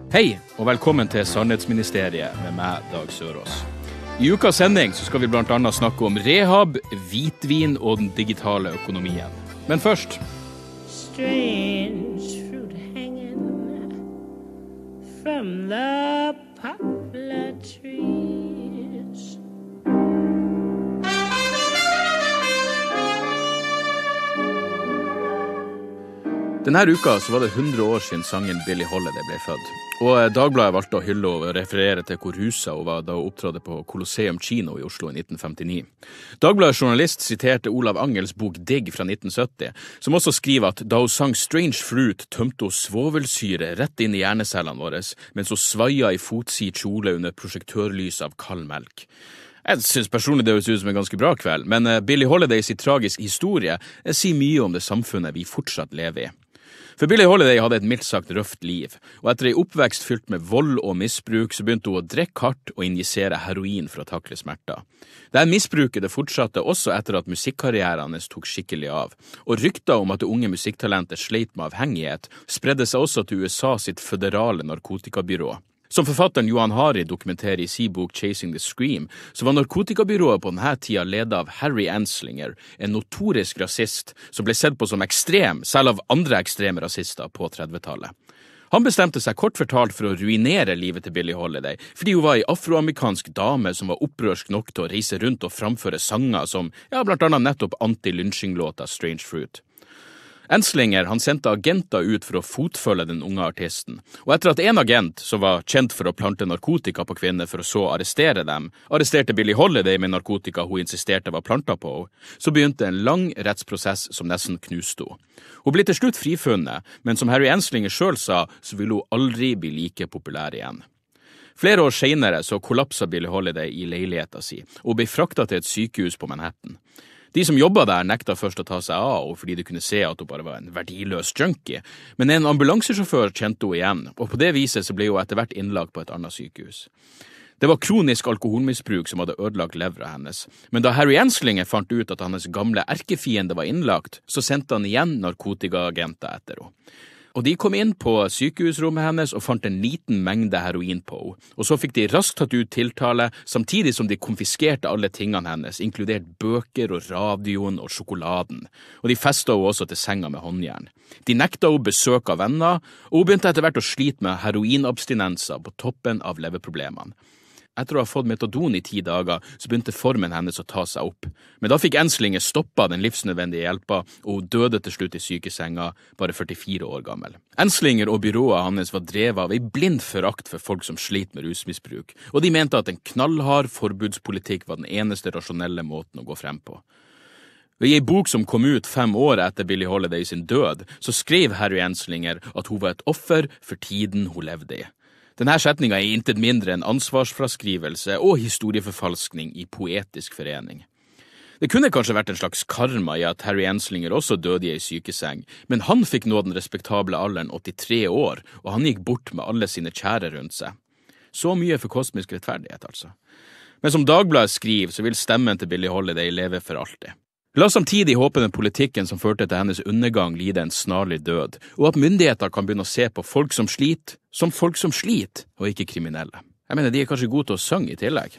Hei, og velkommen til Sannhetsministeriet med meg, Dag Sørås. I ukas sending så skal vi blant annet snakke om rehab, hvitvin og den digitale økonomien. Men først... Strange fruit hanging from the poplar trees. Denne uka så var det 100 år siden sangen Billie Holiday ble født. Og Dagbladet valgte å hylle og referere til hvor rusa hun var da hun opptrådte på Colosseum Kino i Oslo i 1959. Dagbladets journalist siterte Olav Angels bok Digg fra 1970, som også skriver at da hun sang Strange Fruit tømte hun svovelsyre rett inn i hjernecellene våre, mens hun svaia i fotsid kjole under prosjektørlys av kald melk. Jeg synes personlig det høres ut som en ganske bra kveld, men Billie Holidays tragisk historie sier mye om det samfunnet vi fortsatt lever i. For Billie Holiday hadde et mildt sagt røft liv, og etter en oppvekst fylt med vold og misbruk så begynte hun å drikke hardt og injisere heroin for å takle smerter. Dette misbruket det fortsatte også etter at musikkarrieren hennes tok skikkelig av, og rykter om at det unge musikktalentet sleit med avhengighet spredde seg også til USA sitt føderale narkotikabyrå. Som forfatteren Johan Hari dokumenterer i sin bok Chasing the Scream, så var narkotikabyrået på denne tida ledet av Harry Anslinger, en notorisk rasist som ble sett på som ekstrem, selv av andre ekstreme rasister på 30-tallet. Han bestemte seg kort fortalt for å ruinere livet til Billie Holiday, fordi hun var en afroamerikansk dame som var opprørsk nok til å reise rundt og framføre sanger som, blant annet nettopp anti-lynsjinglåta Strange Fruit. Anslinger han sendte agenter ut for å fotfølge den unge artisten, og etter at en agent, som var kjent for å plante narkotika på kvinner for å så arrestere dem, arresterte Billie Holiday med narkotika hun insisterte var plantet på henne, så begynte en lang rettsprosess som nesten knuste henne. Hun ble til slutt frifunnet, men som Harry Anslinger selv sa, så ville hun aldri bli like populær igjen. Flere år senere så kollapset Billie Holiday i leiligheten sin, og ble fraktet til et sykehus på Manhattan. De som jobbet der nekta først å ta seg av, fordi de kunne se at hun bare var en verdiløs junkie, men en ambulansesjåfør kjente hun igjen, og på det viset så ble hun etter hvert innlagt på et annet sykehus. Det var kronisk alkoholmisbruk som hadde ødelagt levra hennes, men da Harry Anslinger fant ut at hennes gamle erkefiende var innlagt, så sendte han igjen narkotikaagenter etter henne. Og de kom inn på sykehusrommet hennes og fant en liten mengde heroin på henne. Og så fikk de raskt tatt ut tiltale, samtidig som de konfiskerte alle tingene hennes, inkludert bøker og radioen og sjokoladen. Og de festet henne også til senga med håndjern. De nekta henne besøk av venner, og hun begynte etter hvert å slite med heroinabstinenser på toppen av leverproblemene. Etter å ha fått metadon i 10 dager, så begynte formen hennes å ta seg opp. Men da fikk Anslinger stoppet den livsnødvendige hjelpa, og hun døde til slutt i sykesenga, bare 44 år gammel. Anslinger og byrået hans var drevet av en blind forakt for folk som slet med rusmisbruk, og de mente at en knallhard forbudspolitikk var den eneste rasjonelle måten å gå frem på. I en bok som kom ut 5 år etter Billie Holiday sin død, så skrev Harry Anslinger at hun var et offer for tiden hun levde i. Denne setningen er intet mindre enn ansvarsfraskrivelse og historieforfalskning i poetisk forening. Det kunne kanskje vært en slags karma i at Harry Anslinger også døde i en sykeseng, men han fikk nå den respektable alderen 83 år, og han gikk bort med alle sine kjære rundt seg. Så mye for kosmisk rettferdighet, altså. Men som Dagbladet skriver, så vil stemmen til Billie Holiday leve for alltid. La oss samtidig håpe den politikken som førte til hennes undergang lider en snarlig død, og at myndigheter kan begynne å se på folk som sliter, og ikke kriminelle. Jeg mener, de er kanskje gode til å synge i tillegg.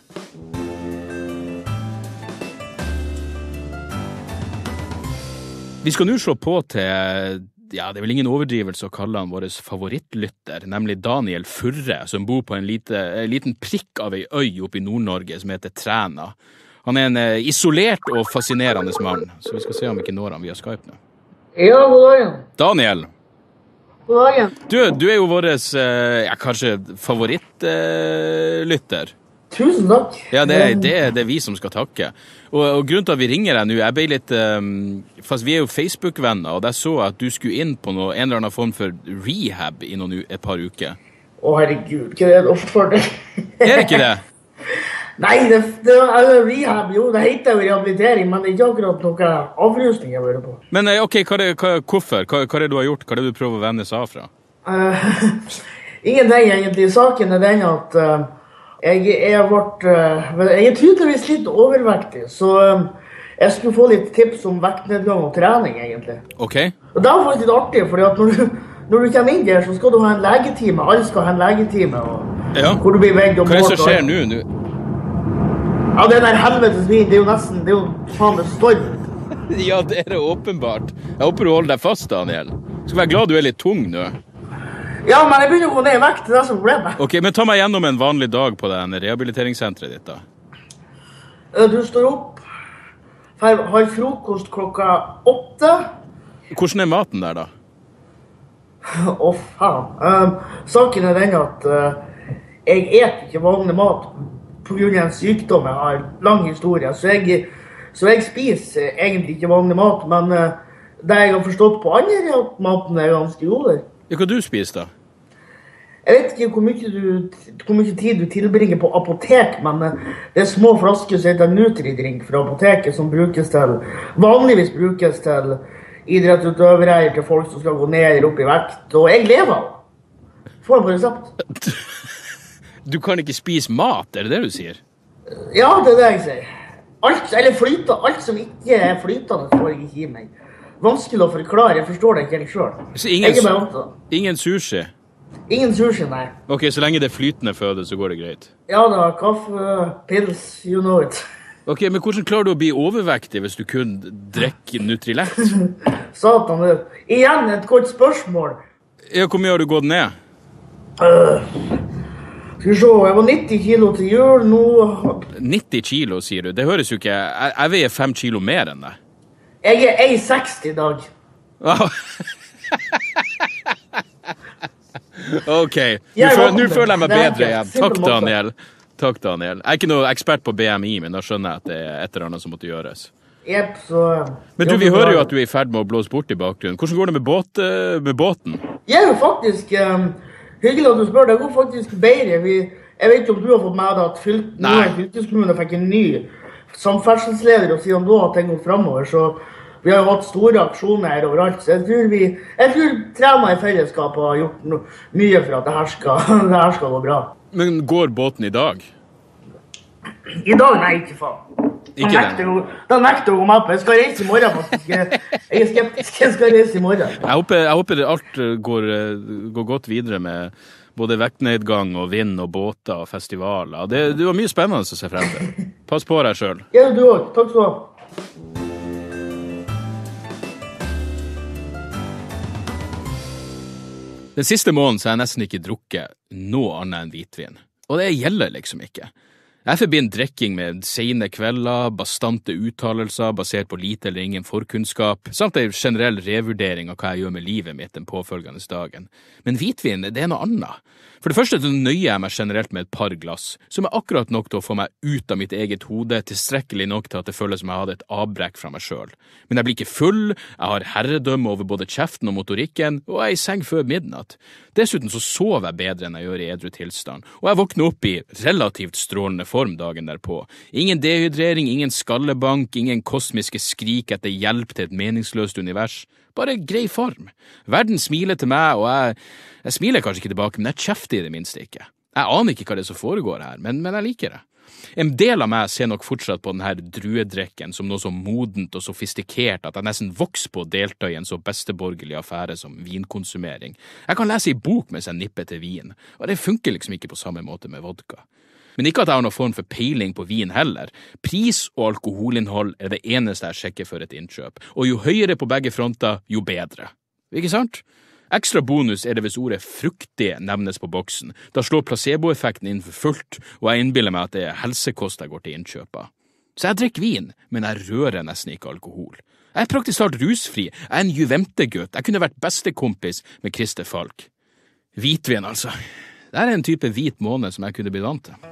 Vi skal nå slå på til, det er vel ingen overdrivelse å kalle han vår favorittlytter, nemlig Daniel Furre, som bor på en liten prikk av ei øy oppe i Nord-Norge som heter Træna. Han er en isolert og fascinerende mann, så vi skal se om vi ikke når han via Skype nå. Ja, god dagen. Daniel. God dagen. Du er jo vår, kanskje favorittlytter. Tusen takk. Ja, det er vi som skal takke. Og grunnen til at vi ringer deg nå, jeg ble litt, fast vi er jo Facebook-venner, og der så jeg at du skulle inn på en eller annen form for rehab i et par uker. Herregud, hva er det for det? Er det ikke det? Nei, det er rehab, jo, det heter jo rehabilitering, men det er ikke akkurat noe avrustning jeg vil på. Men ok, hvorfor? Hva er det du har gjort? Hva er det du prøver å vende seg av fra? Ingenting egentlig. Saken er den at jeg er tydeligvis litt overvektig, så jeg skulle få litt tips om vektnedgang og trening egentlig. Ok. Og det var faktisk litt artig, fordi at når du kommer inn der, så skal du ha en legetime. Alle skal ha en legetime. Hvor du blir veid og målt. Hva det som skjer nå? Ja, den der helvetes vin, det er jo faen med storm. Ja, det er åpenbart. Jeg håper du holder deg fast, Daniel. Skal være glad du er litt tung nå. Ja, men jeg begynner å gå ned i vekt, det er som problemet. Ok, men ta meg gjennom en vanlig dag på den rehabiliteringssenteret ditt da. Du står opp, har frokost klokka 8. Hvordan er maten der da? Faen. Saken er den at jeg et ikke vanlig mat på grunn av en sykdom. Jeg har lang historie, så jeg spiser egentlig ikke vanlig mat, men det jeg har forstått på andre er at maten er ganske god der. Ja, hva du spiser da? Jeg vet ikke hvor mye tid du tilbringer på apotek, men det er små flasker som heter Nutri-drink fra apoteket som vanligvis brukes til idrettsutøvere, til folk som skal gå ned eller opp i vekt, og jeg lever av. Får jeg på resept. Du kan ikke spise mat, er det du sier? Ja, det er det jeg sier. Alt som ikke er flytende får jeg ikke i meg. Vanskelig å forklare, jeg forstår det ikke helt selv. Så ingen sushi? Ingen sushi, nei. Ok, så lenge det er flytende føde, så går det greit? Ja da, kaffe, pils, you know it. Ok, men hvordan klarer du å bli overvektig hvis du kun drikker Nutrilett? Satan, igjen et godt spørsmål. Ja, hvor mye har du gått ned? Skal vi se, jeg var 90 kilo til jul, nå... 90 kilo, sier du? Det høres jo ikke... Jeg veier 5 kilo mer enn deg. Jeg er 1,60 i dag. Ok, nå føler jeg meg bedre igjen. Takk, Daniel. Takk, Daniel. Jeg er ikke noe ekspert på BMI, men da skjønner jeg at det er et eller annet som måtte gjøres. Jep, så... Men du, vi hører jo at du er i ferd med å blåse bort i bakgrunnen. Hvordan går det med båten? Jeg er jo faktisk... hyggelig at du spør, det går faktisk bedre. Jeg vet ikke om du har fått med deg at fylkeskommunen fikk en ny samferdselsleder, og siden da har ting gått fremover, så vi har jo hatt store aksjoner her overalt, så jeg tror trener i fellesskap har gjort mye for at det her skal gå bra. Men går båten i dag? I dag, nei, ikke faen. Da nekter å gå med på. Jeg skal reise i morgen, faktisk. Jeg er skeptisk, jeg skal reise i morgen. Jeg håper alt går godt videre med både vektnedgang og vind og båter og festivaler. Det var mye spennende å se frem til. Pass på deg selv. Ja, du også. Takk skal du ha. Den siste måneden så har jeg nesten ikke drukket noe annet enn hvitvin. Og det gjelder liksom ikke. Jeg forbinder drikking med sene kvelder, bastante uttalelser basert på lite eller ingen forkunnskap, samt en generell revurdering av hva jeg gjør med livet mitt den påfølgende dagen. Men hvitvin, det er noe annet. For det første så nøyer jeg meg generelt med et par glass, som er akkurat nok til å få meg ut av mitt eget hode, tilstrekkelig nok til at det føles som jeg hadde et avbrekk fra meg selv. Men jeg blir ikke full, jeg har herredømme over både kjeften og motorikken, og jeg er i seng før midnatt. Dessuten så sover jeg bedre enn jeg gjør i edru tilstand, og jeg våkner opp i relativt strålende form dagen derpå. Ingen dehydrering, ingen skallebank, ingen kosmiske skrik etter hjelp til et meningsløst univers. Bare grei form. Verden smiler til meg, og jeg smiler kanskje ikke tilbake, men jeg kjefter i det minste ikke. Jeg aner ikke hva det er som foregår her, men jeg liker det. En del av meg ser nok fortsatt på denne druedrekken som noe så modent og sofistikert at jeg nesten vokser på å delta i en så besteborgerlig affære som vinkonsumering. Jeg kan lese i bok mens jeg nipper til vin, og det funker liksom ikke på samme måte med vodka. Men ikke at jeg har noen form for peiling på vin heller. Pris og alkoholinnhold er det eneste jeg sjekker for et innkjøp, og jo høyere på begge fronter, jo bedre. Ikke sant? Ekstra bonus er det hvis ordet fruktig nevnes på boksen. Da slår placeboeffekten inn for fullt, og jeg innbiller meg at det er helsekost jeg går til innkjøpet. Så jeg drikker vin, men jeg rører nesten ikke alkohol. Jeg er praktisk talt rusfri. Jeg er en juventegutt. Jeg kunne vært bestekompis med Christer Falk. Hvitvin, altså. Det er en type hvit måne som jeg kunne blitt vant til.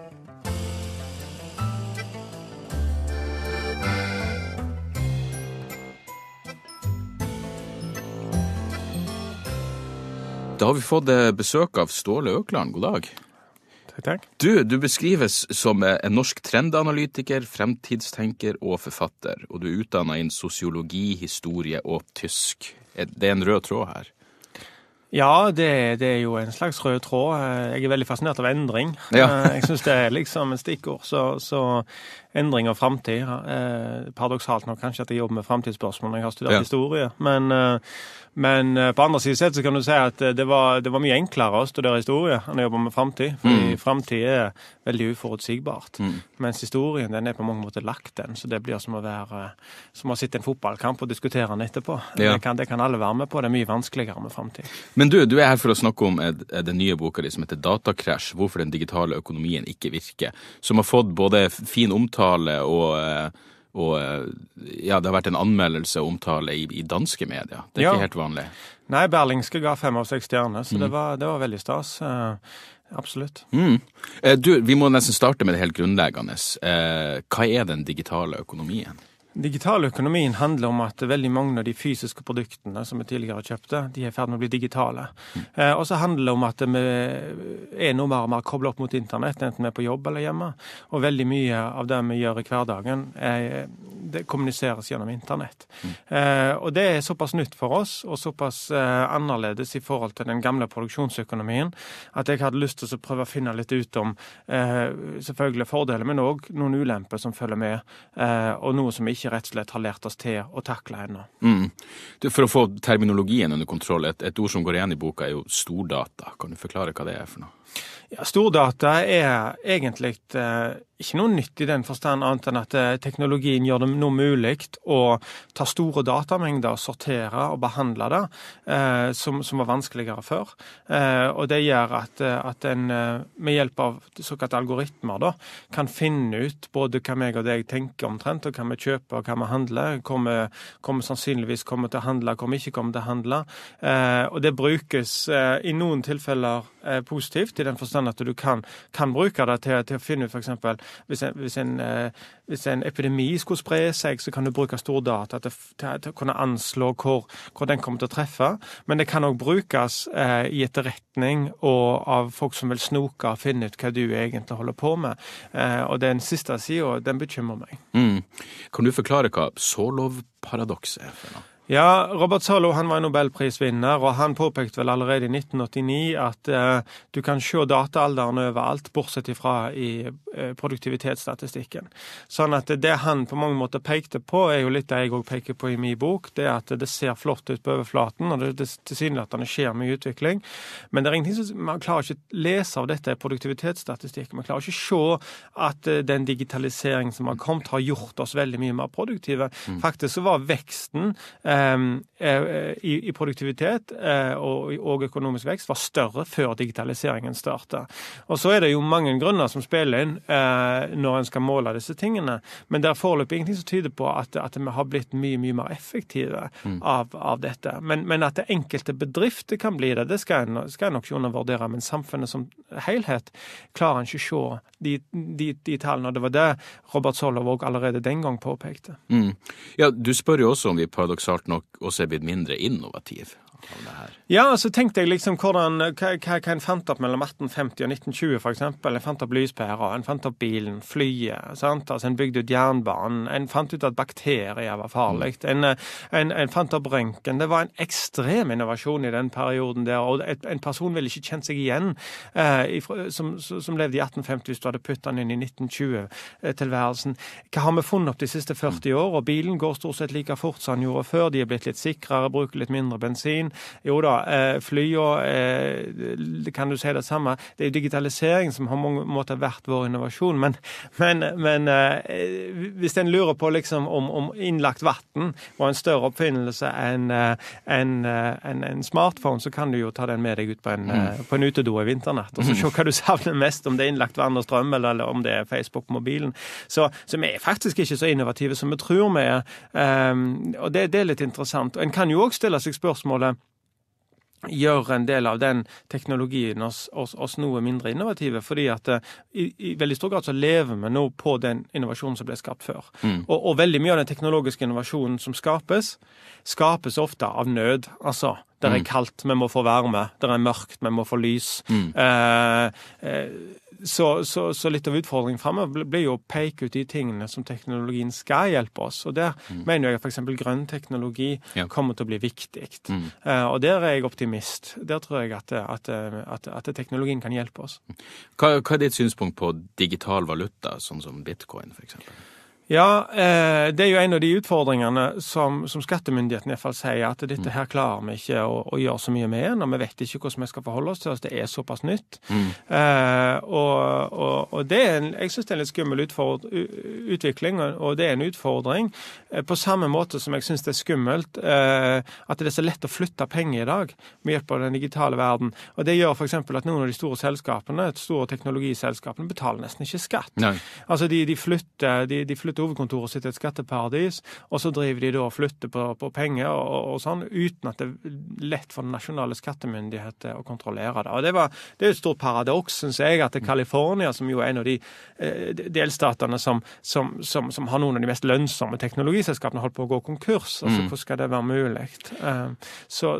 Da har vi fått besøk av Ståle Økland. God dag. Takk. Du beskrives som en norsk trendanalytiker, fremtidstenker og forfatter, og du er utdannet innen sosiologi, historie og tysk. Det er en rød tråd her. Ja, det jo en slags rød tråd. Jeg veldig fascinert av endring. Ja. Jeg synes det liksom en stikkord, så endring av fremtid. Paradoksalt nok kanskje at jeg jobber med fremtidsspørsmål når jeg har studert historie, men på andre siden sett så kan du si at det var mye enklere å studere historie enn å jobbe med fremtid, fordi fremtid veldig uforutsigbart. Mens historien, den på mange måter lagt den, så det blir som å sitte en fotballkamp og diskutere den etterpå. Ja. Det kan alle være med på, det mye vanskeligere med fremtid. Men du er her for å snakke om den nye boka di som heter Datakrasj, hvorfor den digitale økonomien ikke virker, som har fått både fin omtale og det har vært en anmeldelse og omtale i danske medier. Det ikke helt vanlig. Nei, Berlingske ga 5 av 6 stjerner, så det var veldig stas. Absolutt. Vi må nesten starte med det helt grunnleggende. Hva den digitale økonomien? Digital økonomien handler om at veldig mange av de fysiske produktene som vi tidligere kjøpte, de i ferd med å bli digitale. Og så handler det om at vi noe mer og mer koblet opp mot internett, enten vi på jobb eller hjemme. Og veldig mye av det vi gjør i hverdagen, det kommuniseres gjennom internett. Og det såpass nytt for oss, og såpass annerledes i forhold til den gamle produksjonsøkonomien, at jeg hadde lyst til å prøve å finne litt ut om selvfølgelig fordeler, men også noen ulemper som følger med, og noe som vi ikke rett og slett har lært oss til å takle ennå. For å få terminologien under kontroll, et ord som går igjen i boka jo stordata. Kan du forklare hva det for noe? Ja, stordata egentlig ikke noe nytt i den forstand annet enn at teknologien gjør det noe mulig å ta store datamengder, sortere og behandle det, som var vanskeligere før. Og det gjør at en med hjelp av såkalte algoritmer da, kan finne ut både hva meg og deg tenker omtrent, og hva vi kjøper og hva vi handler, kommer sannsynligvis kommer til å handle, kommer ikke kommer til å handle. Og det brukes i noen tilfeller positivt, i den forstand at du kan bruke det til å finne ut for eksempel hvis en epidemi skulle spre seg, så kan du bruke stordata til å kunne anslå hvor den kommer til å treffe, men det kan også brukes i etterretning og av folk som vil snoke og finne ut hva du egentlig holder på med. Og den siste siden, den bekymrer meg. Kan du forklare hva Solov-paradokset for noe? Ja, Robert Solov, han var en Nobelprisvinner, og han påpekte vel allerede i 1989 at du kan se dataalderen overalt, bortsett ifra i produktivitetsstatistikken. Sånn at det han på mange måter pekte på, jo litt det jeg også peker på i min bok, det at det ser flott ut på overflaten, og det tilsynelatende skjer mye utvikling. Men det ingenting som man klarer ikke lese av dette produktivitetsstatistikk. Man klarer ikke se at den digitalisering som har kommet har gjort oss veldig mye mer produktive. Faktisk så var veksten i produktivitet og økonomisk vekst var større før digitaliseringen startet. Og så det jo mange grunner som spiller inn når en skal måle disse tingene, men det foreløpig ingenting som tyder på at vi har blitt mye mer effektive av dette. Men at det enkelte bedrifter kan bli det skal jeg nok ikke undervurdere, men samfunnet som helhet klarer en ikke se de tallene, og det var det Robert Solov allerede den gang påpekte. Ja, du spør jo også om vi paradoksalt nok også blitt mindre innovativ av det her. Ja, så tenkte jeg liksom hva en fant opp mellom 1850 og 1920 for eksempel. En fant opp lyspærer, en fant opp bilen, flyet, sant? Altså en bygde ut jernbanen, en fant ut at bakterier var farlig, en fant opp røntgen. Det var en ekstrem innovasjon i den perioden der, og en person ville ikke kjent seg igjen som levde i 1850 hvis du hadde puttet den inn i 1920-tilværelsen. Hva har vi funnet opp de siste 40 år? Og bilen går stort sett like fort som den gjorde før. De blitt litt sikrere, bruker litt mindre bensin. Jo da, fly kan du si det samme. Det jo digitalisering som har mange måter vært vår innovasjon, men hvis en lurer på liksom om innlagt vatten var en større oppfinnelse enn en smartphone, så kan du jo ta den med deg ut på en utedo i vinternatt, og så se hva du savner mest, om det innlagt vann og strøm, eller om det Facebook på mobilen. Så vi faktisk ikke så innovative som vi tror vi og det litt interessant. Og en kan jo også stille seg spørsmålet, gjør en del av den teknologien oss noe mindre innovative, fordi at i veldig stor grad så lever vi nå på den innovasjonen som ble skapt før. Og veldig mye av den teknologiske innovasjonen som skapes ofte av nød. Altså, det kaldt, vi må få varme, det mørkt, vi må få lys. Så litt av utfordringen fremover blir jo å peke ut de tingene som teknologien skal hjelpe oss. Og der mener jeg at for eksempel grønn teknologi kommer til å bli viktig. Og der er jeg optimist. Der tror jeg at teknologien kan hjelpe oss. Hva ditt synspunkt på digital valuta, sånn som Bitcoin for eksempel? Ja, det er jo en av de utfordringene som skattemyndigheten I hvert fall sier at dette her klarer vi ikke å gjøre så mye med, og vi vet ikke hvordan vi skal forholde oss til at det er såpass nytt. Og det jeg synes det er en litt skummel utvikling, og det er en utfordring på samme måte som jeg synes det er skummelt at det er så lett å flytte penger I dag med hjelp av den digitale verden. Og det gjør for eksempel at noen av de store selskapene, store teknologiselskapene, betaler nesten ikke skatt. Nei. Altså de flytter hovedkontoret sitt et skatteparadis, og så driver de da og flytter på penger og sånn, uten at det er lett for den nasjonale skattemyndighet å kontrollere det. Og det er et stort paradoks, synes jeg, at California, som jo er en av de delstatene som har noen av de mest lønnsomme teknologiselskapene, holdt på å gå konkurs. Altså, hvordan skal det være mulig? Så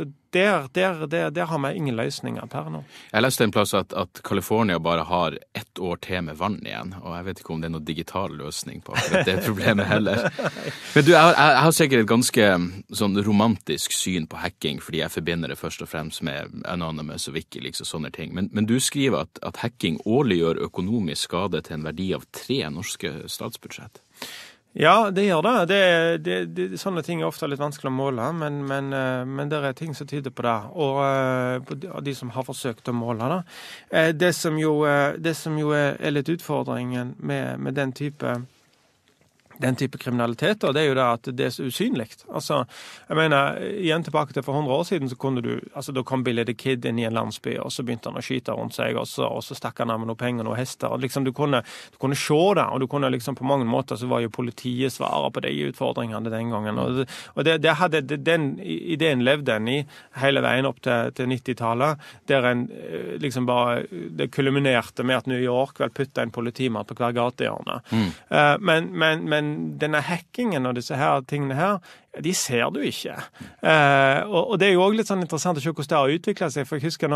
der har vi ingen løsninger per nå. Jeg leste en plass at California bare har 1 år til med vann igjen, og jeg vet ikke om det er noen digital løsning på det problemet heller. Men du, jeg har sikkert et ganske sånn romantisk syn på hacking, fordi jeg forbinder det først og fremst med Anonymous og Wikileaks og sånne ting. Men du skriver at hacking årlig gjør økonomisk skade til en verdi av 3 norske statsbudsjett. Ja, det gjør det. Sånne ting er ofte litt vanskelig å måle, men det er ting som tyder på det. Og de som har forsøkt å måle det. Det som jo er litt utfordringen med den type kriminalitet, og det er jo det at det er så usynlig. Altså, jeg mener, igjen tilbake til for 100 år siden, så kunne da kom Billy the Kid inn I en landsby, og så begynte han å skyte rundt seg, og så stakk han av med noen penger og noen hester, og liksom du kunne se det, og du kunne liksom på mange måter, så var jo politiet svaret på de utfordringene den gangen, og det hadde den ideen levde en I hele veien opp til 90-tallet, der en liksom bare, det kulminerte med at New York vel putta en politimann på hver gatehjørne. Men denne hackingen og disse her tingene her, de ser du ikke. Og det er jo også litt sånn interessant å se hvordan det har utviklet seg, for jeg husker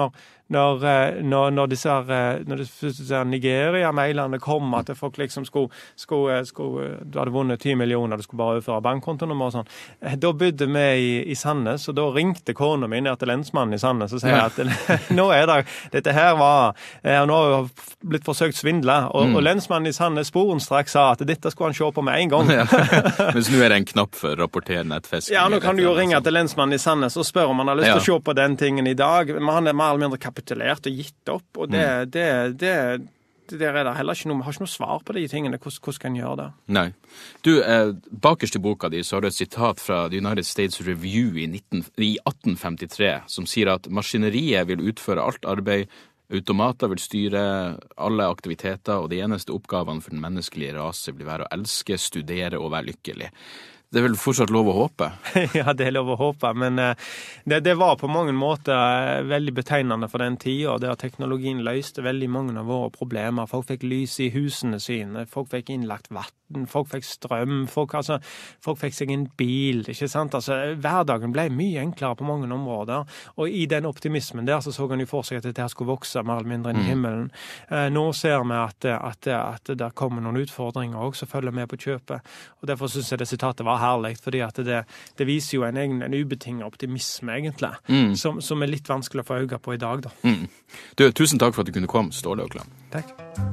når disse Nigeria-mailene kom, at folk liksom skulle du hadde vunnet 10 millioner, du skulle bare overføre bankkontonummer og sånn. Da bodde vi I Sandnes, og da ringte kona min ned til lensmannen I Sandnes og sier at nå er det, dette her nå har blitt forsøkt svindle, og lensmannen I Sandnes sporenstraks sa at dette skulle han se på med en gang. Mens nå er det en knapp for å rapportere nettfisking. Ja, nå kan du jo ringe til lensmannen I Sandnes og spørre om han har lyst til å se på den tingen I dag, men han mer eller mindre kapitulert og gitt opp, og det er det heller ikke noe, vi har ikke noe svar på de tingene, hvordan skal en gjøre det? Nei. Du, bakerst I boka di så har du et sitat fra The United States Review I 1853, som sier at maskineriet vil utføre alt arbeid, automater vil styre alle aktiviteter, og de eneste oppgavene for den menneskelige rase vil være å elske, studere og være lykkelig. Det er vel fortsatt lov å håpe? Ja, det er lov å håpe, men det var på mange måter veldig betegnende for den tiden, og det at teknologien løste veldig mange av våre problemer. Folk fikk lys I husene sine, folk fikk innlagt vatten, folk fikk strøm, folk fikk seg en bil, ikke sant? Altså, hverdagen ble mye enklere på mange områder, og I den optimismen der så han jo for seg at dette her skulle vokse mer eller mindre inn I himmelen. Nå ser vi at det kommer noen utfordringer også, som følger med på kjøpet, og derfor synes jeg det sitatet var herlig, fordi at det viser jo en ubetinget optimisme egentlig, som litt vanskelig å få øye på I dag da. Du, tusen takk for at du kunne komme, Ståle Økland. Takk.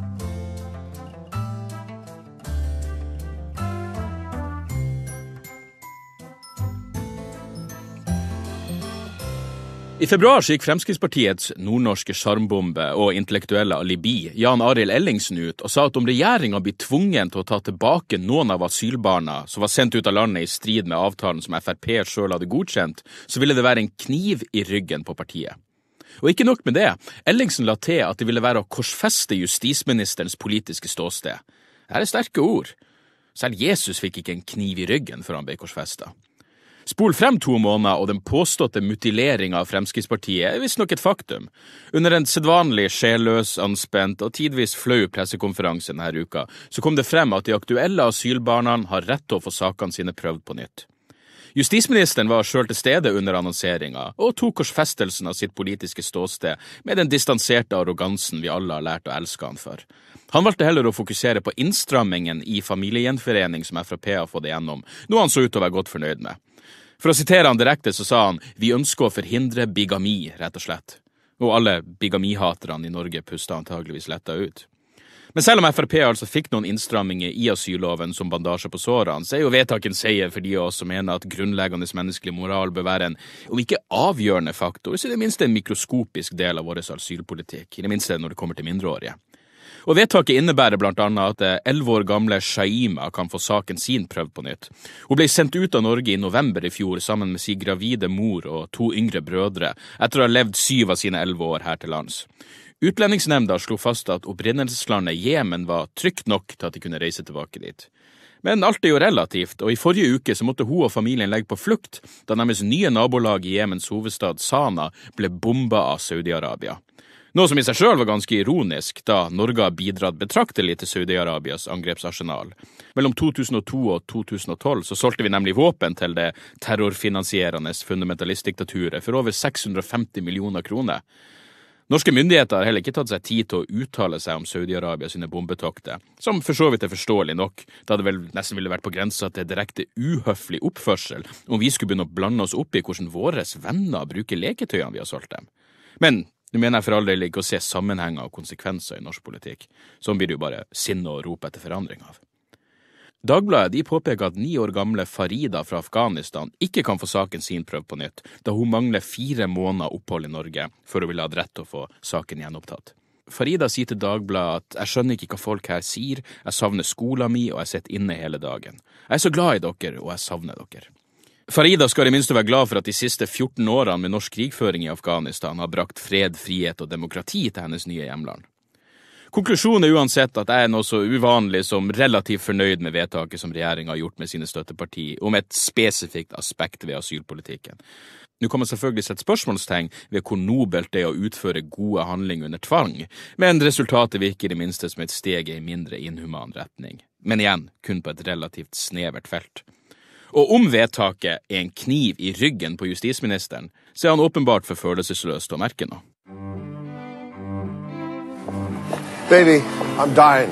I februar gikk Fremskrittspartiets nordnorske sjarmbombe og intellektuelle alibi Jan Arild Ellingsen ut og sa at om regjeringen blir tvungen til å ta tilbake noen av asylbarna som var sendt ut av landet I strid med avtalen som FrP selv hadde godkjent, så ville det være en kniv I ryggen på partiet. Og ikke nok med det, Ellingsen la til at det ville være å korsfeste justisministerens politiske ståsted. Dette sterke ord. Selv Jesus fikk ikke en kniv I ryggen før han ble korsfestet. Spol frem 2 måneder, og den påståtte mutileringen av Fremskrittspartiet er visst nok et faktum. Under en sedvanlig sjelløs, anspent og tidvis flau pressekonferanse denne uka, så kom det frem at de aktuelle asylbarna har rett til å få sakene sine prøvd på nytt. Justisministeren var selv til stede under annonseringen og tok korsfestelsen av sitt politiske ståsted med den distanserte arrogansen vi alle har lært å elske han for. Han valgte heller å fokusere på innstrammingen i familiegjenforening som FrP har fått igjennom, noe han så ut til å være godt fornøyd med. For å sitere han direkte så sa han, vi ønsker å forhindre bigami, rett og slett. Og alle bigamihaterne i Norge pustet antageligvis letta ut. Men selv om FrP altså fikk noen innstramminger i asylloven som bandasje på sårene, så jo vedtaken seier for de av oss som mener at grunnleggende menneskelig moral bør være en, om ikke avgjørende faktor, så det minste en mikroskopisk del av vår asylpolitikk, i det minste når det kommer til mindreårige. Og vedtaket innebærer blant annet at 11 år gamle Shaima kan få saken sin prøvd på nytt. Hun ble sendt ut av Norge i november i fjor sammen med sin gravide mor og 2 yngre brødre, etter å ha levd 7 av sine 11 år her til lands. Utlendingsnemnda slo fast at opprinnelseslandet Jemen var trygt nok til at de kunne reise tilbake dit. Men alt jo relativt, og i forrige uke så måtte hun og familien legge på flukt da deres nye nabolag i Jemens hovedstad Sana ble bomba av Saudi-Arabia. Noe som i seg selv var ganske ironisk, da Norge har bidratt betraktelig til Saudi-Arabias angrepsarsenal. Mellom 2002 og 2012 så solgte vi nemlig våpen til det terrorfinansierende fundamentalistdiktaturet for over 650 millioner kroner. Norske myndigheter har heller ikke tatt seg tid til å uttale seg om Saudi-Arabia sine bombetokter, som for så vidt forståelig nok, da det vel nesten ville vært på grensa til direkte uhøflig oppførsel om vi skulle begynne å blande oss opp i hvordan våre venner bruker leketøyene vi har solgt dem. Men nå mener jeg for all del ikke å se sammenhenger og konsekvenser i norsk politikk. Sånn blir det jo bare sinne og rop etter forandring av. Dagbladet de påpeker at 9 år gamle Farida fra Afghanistan ikke kan få saken sin prøvd på nytt, da hun mangler 4 måneder opphold i Norge før hun vil ha rett til å få saken gjenopptatt. Farida sier til Dagbladet at jeg skjønner ikke hva folk her sier, jeg savner skolen min og jeg sitter inne hele dagen. Jeg så glad i dere og jeg savner dere. Farida skal i minste være glad for at de siste 14 årene med norsk krigføring i Afghanistan har brakt fred, frihet og demokrati til hennes nye hjemland. Konklusjonen uansett at jeg noe så uvanlig som relativt fornøyd med vedtaket som regjeringen har gjort med sine støtteparti om et spesifikt aspekt ved asylpolitikken. Nå kan man selvfølgelig sette spørsmålstegn ved hvor nobelt det å utføre gode handlinger under tvang, men resultatet virker i minste som et steg i mindre inhuman retning. Men igjen, kun på et relativt snevert felt. Og om vedtaket en kniv i ryggen på justisministeren, så han åpenbart for følelsesløst å merke noe. Baby, I'm dying.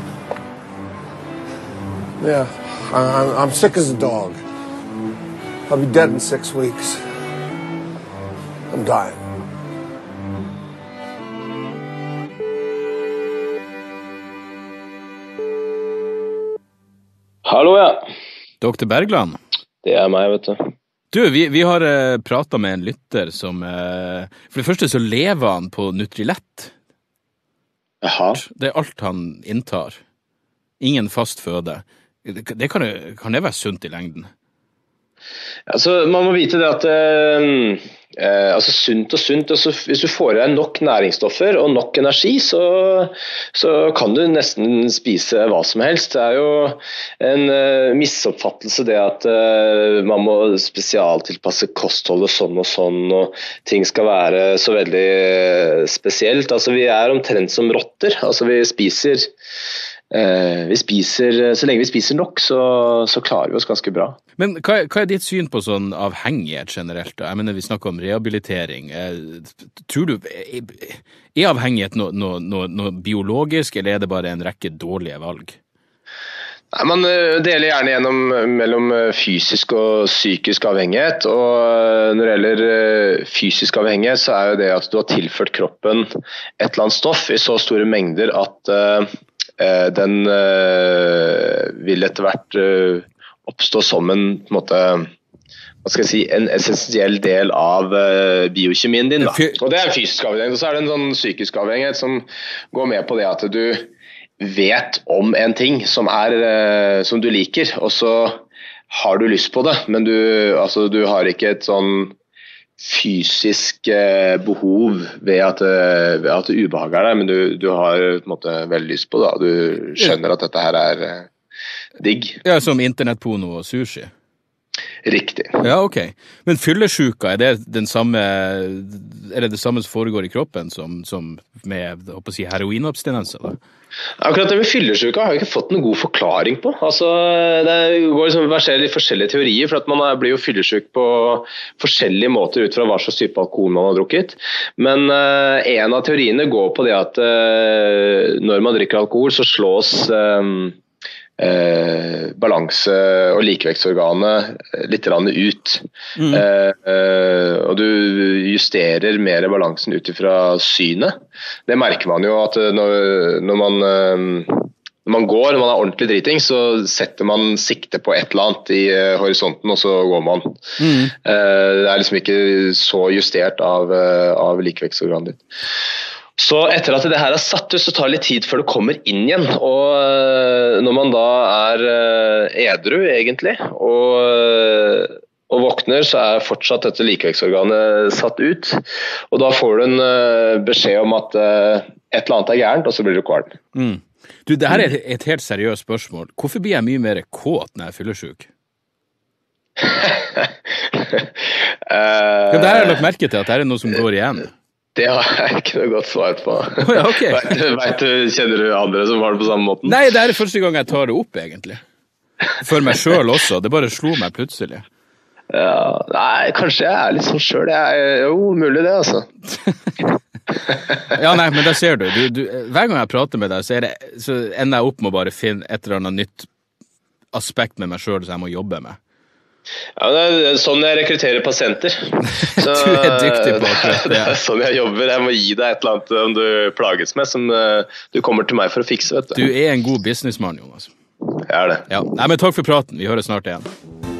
Yeah, I'm sick as a dog. I'll be dead in 6 weeks. I'm dying. Hallo, ja. Dr. Bergland? Det meg, vet du. Du, vi har pratet med en lytter som... For det første så lever han på Nutrilett. Jaha. Det alt han inntar. Ingen fast føde. Det kan det være sunt i lengden? Altså, man må vite det at sunt og sunt, altså, hvis du får i deg nok næringsstoffer og nok energi, så kan du nesten spise hva som helst. Det jo en misoppfattelse det at man må spesialtilpasse kostholdet sånn, og ting skal være så veldig spesielt. Altså, vi omtrent som rotter. Altså, vi spiser, så lenge vi spiser nok, så klarer vi oss ganske bra. Men hva ditt syn på sånn avhengighet generelt? Jeg mener, vi snakker om rehabilitering. Tror du, avhengighet noe biologisk, eller det bare en rekke dårlige valg? Nei, man deler gjerne mellom fysisk og psykisk avhengighet, og når det gjelder fysisk avhengighet, så jo det at du har tilført kroppen et eller annet stoff i så store mengder at den vil etter hvert oppstå som en måte, hva skal jeg si, en essensiell del av biokjemien din. Da. Og det en fysisk avhengighet, og så det en sånn psykisk avhengighet som går med på det at du vet om en ting som du liker, og så har du lyst på det, men du har ikke et sånn fysisk behov ved at ubehag der, men du har på en måte veldig lyst på det. Du skjønner at dette her digg. Ja, som internettporno og sushi. Riktig. Ja, ok. Men fyllesyka, er det det samme som foregår i kroppen som med, heroinabstinenser da? Akkurat det med fyllesyka har jeg ikke fått noen god forklaring på. Altså, det går liksom forskjellige teorier, for at man blir jo fyllesyk på forskjellige måter ut fra hva slags type alkohol man har drukket. Men en av teoriene går på det at når man drikker alkohol, så slås balanse- og likevektsorganet litt ut. Og du justerer mer balansen ut fra synet. Det merker man jo at når man går, når man ordentlig driting, så setter man sikte på et eller annet i horisonten, og så går man. Det liksom ikke så justert av likevektsorganet ditt. Så etter at det her satt ut, så tar det litt tid før det kommer inn igjen. Og når man da edru egentlig, og våkner, så fortsatt dette likevektsorganet satt ut. Og da får du en beskjed om at et eller annet gærent, og så blir du kvalm. Du, det her et helt seriøst spørsmål. Hvorfor blir jeg mye mer kåt når jeg er fyllesyk? Det her har jeg lagt merke til, at det noe som går igjen. Det har jeg ikke noe godt svar på. Ja, okay. Kjenner du andre som har det på samme måten? Nei, det er første gang jeg tar det opp, egentlig. For meg selv også. Det bare slo meg plutselig. Ja, nei, kanskje jeg litt sånn selv. Jo, mulig det, altså. Ja, nei, men da ser du. Hver gang jeg prater med deg, så ender jeg opp med å bare finne et eller annet nytt aspekt med meg selv som jeg må jobbe med. Ja, det sånn jeg rekrutterer pasienter. Så, du dyktig på akkurat det. Det sånn jeg jobber. Jeg må gi deg et eller annet om du plages med, som du kommer til meg for å fikse, vet du. Du en god businessmann, Jonas. Jeg det. Ja. Nei, men takk for praten. Vi høres snart igjen.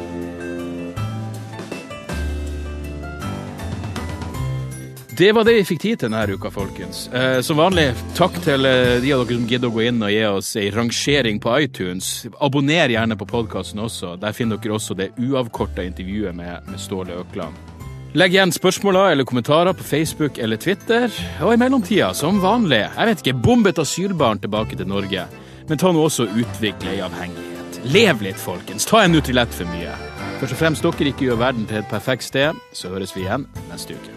Det var det vi fikk tid til denne uka, folkens. Som vanlig, takk til de av dere som gidder å gå inn og gi oss en rangering på iTunes. Abonner gjerne på podcasten også. Der finner dere også det uavkortet intervjuet med Ståle Økland. Legg igjen spørsmål eller kommentarer på Facebook eller Twitter. Og i mellomtida, som vanlig, jeg vet ikke, bomb et asylbarn tilbake til Norge. Men ta nå også utvikle en avhengighet. Lev litt, folkens. Ta en Nutrilett for mye. Først og fremst dere ikke gjør verden til et perfekt sted, så høres vi igjen neste uke.